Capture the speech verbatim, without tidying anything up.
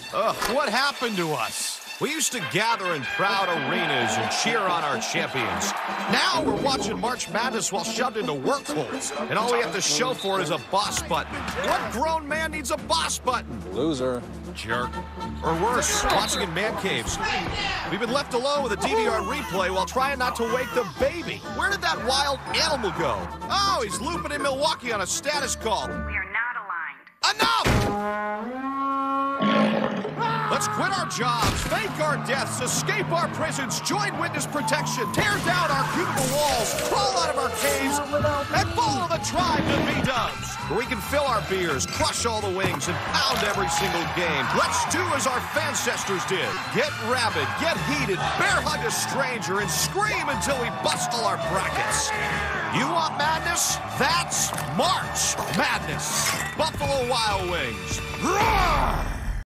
Ugh, what happened to us? We used to gather in proud arenas and cheer on our champions. Now we're watching March Madness while shoved into work holes, and all we have to show for is a boss button. What grown man needs a boss button? Loser. Jerk. Or worse, watching in man caves. We've been left alone with a D V R replay while trying not to wake the baby. Where did that wild animal go? Oh, he's looping in Milwaukee on a status call. We are not aligned. Enough! Let's quit our jobs, fake our deaths, escape our prisons, join witness protection, tear down our cubicle walls, crawl out of our caves, and follow the tribe to B-dubs, where we can fill our beers, crush all the wings, and pound every single game. Let's do as our ancestors did. Get rabid, get heated, bear hug a stranger, and scream until we bust all our brackets. You want madness? That's March Madness. Buffalo Wild Wings. Roar!